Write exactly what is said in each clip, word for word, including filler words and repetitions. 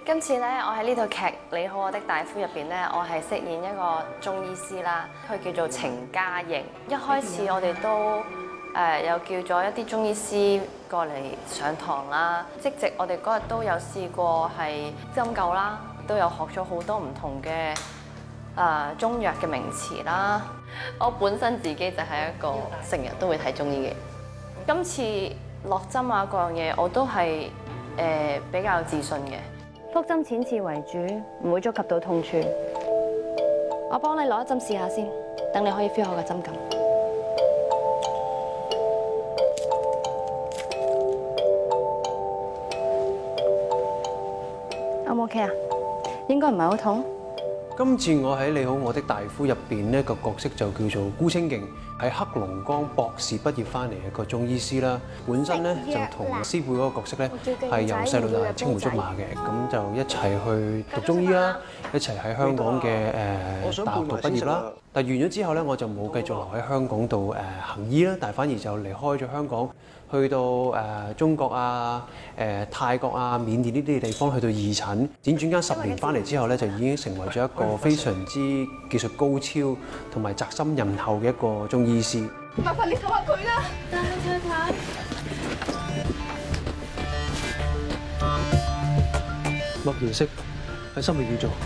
今次咧，我喺呢套劇《你好，我的大夫》入邊咧，我係飾演一個中醫師啦，佢叫做程嘉瑩。一開始我哋都誒、呃、有叫咗一啲中醫師過嚟上堂啦，即席我哋嗰日都有試過係針灸啦，都有學咗好多唔同嘅誒、呃、中藥嘅名詞啦。我本身自己就係一個成日都會睇中醫嘅。今次落針啊各樣嘢我都係誒、呃、比較自信嘅。腹針淺刺為主，唔會觸及到痛處。我幫你攞一針試下先，等你可以 feel 下個針感。O 唔 OK 啊？應該唔係好痛。 今次我喺《你好，我的大夫》入邊呢個角色就叫做顧清勁，係黑龍江博士畢業翻嚟嘅一個中醫師啦。本身咧就同師傅嗰個角色咧係由細到大青梅竹馬嘅，咁就一齊去讀中醫啦，一齊喺香港嘅誒大學度畢業啦。但完咗之後咧，我就冇繼續留喺香港度誒行醫啦，但係反而就離開咗香港，去到誒中國啊、誒泰國啊、緬甸呢啲地方去到義診，輾轉間十年翻嚟之後咧，就已經成為咗一個非常之技術高超同埋宅心仁厚嘅一個中醫師。 麻煩你唞下佢啦，帶佢睇睇。 默認式喺心裏邊做。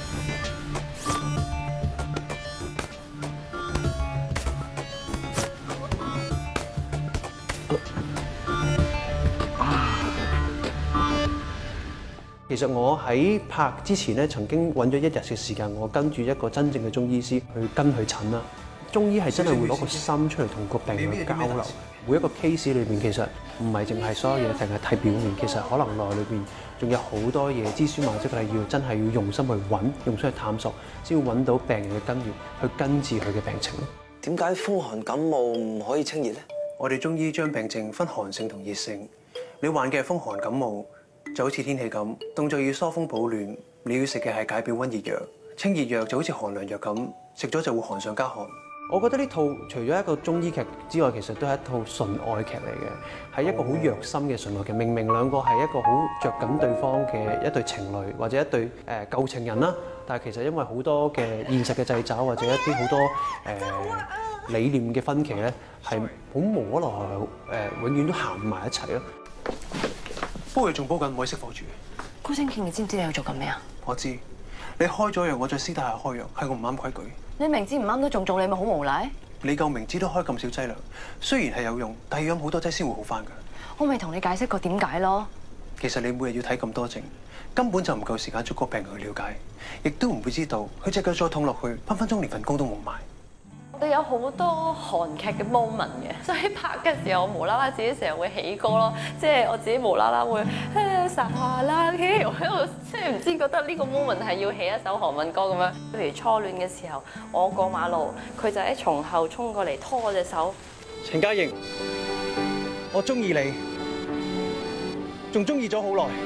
其實我喺拍之前咧，曾經揾咗一日嘅時間，我跟住一個真正嘅中醫師去跟佢診啦。中醫係真係會攞個心出嚟同個病人去交流。每一個 case 裏邊其實唔係淨係所有嘢淨係睇表面，其實可能內裏邊仲有好多嘢蛛絲馬跡係要真係要用心去揾、用心去探索，先會揾到病人嘅根源，去根治佢嘅病情咯。 點解風寒感冒唔可以清熱咧？ 我哋中醫將病症分寒性同熱性。你患嘅係風寒感冒，就好似天氣咁，動作要疏風保暖，你要食嘅係解表溫熱藥。清熱藥就好似寒涼藥咁，食咗就會寒上加寒。我覺得呢套除咗一個中醫劇之外，其實都係一套純愛劇嚟嘅，係一個好虐心嘅純愛劇。明明兩個係一個好着緊對方嘅一對情侶或者一對誒舊情人啦，但係其實因為好多嘅現實嘅掣肘或者一啲好多誒、呃、理念嘅分歧咧，係好無可奈何誒，永遠都行唔埋一齊咯。煲嘢仲煲緊，唔可以熄火住。 顧清勁，你知唔知你喺度做緊咩啊？ 我知，你開咗藥，我再私底下開藥，係我唔啱規矩。 你明知唔啱都仲做，你咪好無賴。 你夠明知都開咁少劑量，雖然係有用，但係要飲好多劑先會好翻㗎。 我咪同你解釋過點解咯。 其實你每日要睇咁多症，根本就唔夠時間逐個病人去了解，亦都唔會知道佢隻腳再痛落去，分分鐘連份工都冇埋。 我哋有好多韓劇嘅 moment 嘅，所以拍嘅時候我無啦啦自己成日會起歌咯，即係我自己無啦啦會誒撒下啦，我喺度即係唔知覺得呢個 moment 係要起一首韓文歌咁樣。譬如初戀嘅時候，我過馬路，佢就喺從後衝過嚟拖我隻手。 程嘉瑩，我中意你，仲中意咗好耐。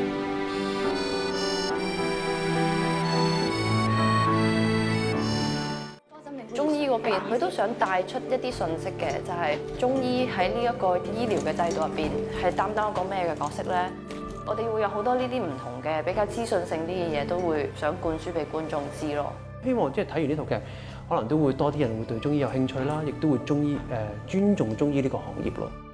中醫嗰邊佢都想帶出一啲信息嘅，就係中醫喺呢一個醫療嘅制度入邊係擔當一個咩嘅角色咧？我哋會有好多呢啲唔同嘅比較資訊性啲嘅嘢，都會想灌輸俾觀眾知咯。希望即係睇完呢套劇，可能都會多啲人會對中醫有興趣啦，亦都會中醫誒尊重中醫呢個行業咯。